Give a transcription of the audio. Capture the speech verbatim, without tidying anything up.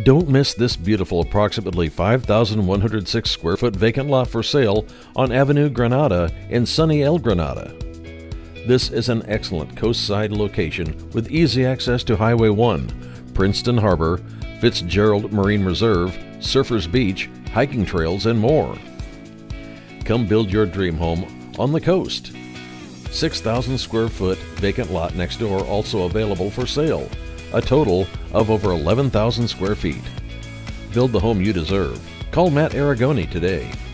Don't miss this beautiful approximately five thousand one hundred six square foot vacant lot for sale on Avenue Granada in Sunny El Granada. This is an excellent coastside location with easy access to Highway one, Princeton Harbor, Fitzgerald Marine Reserve, Surfers Beach, hiking trails, and more. Come build your dream home on the coast. six thousand square foot vacant lot next door also available for sale. A total of over eleven thousand square feet. Build the home you deserve. Call Matt Aragoni today.